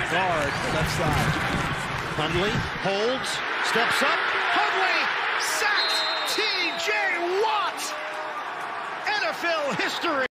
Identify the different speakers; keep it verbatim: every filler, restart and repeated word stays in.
Speaker 1: guard, left side.
Speaker 2: Hundley holds, steps up. Hundley sacks T J Watt. N F L history.